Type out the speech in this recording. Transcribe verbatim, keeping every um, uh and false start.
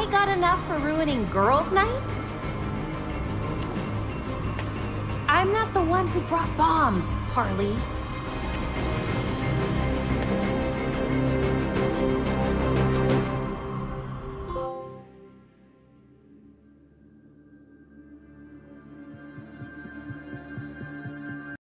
I got enough for ruining girls' night? I'm not the one who brought bombs, Harley.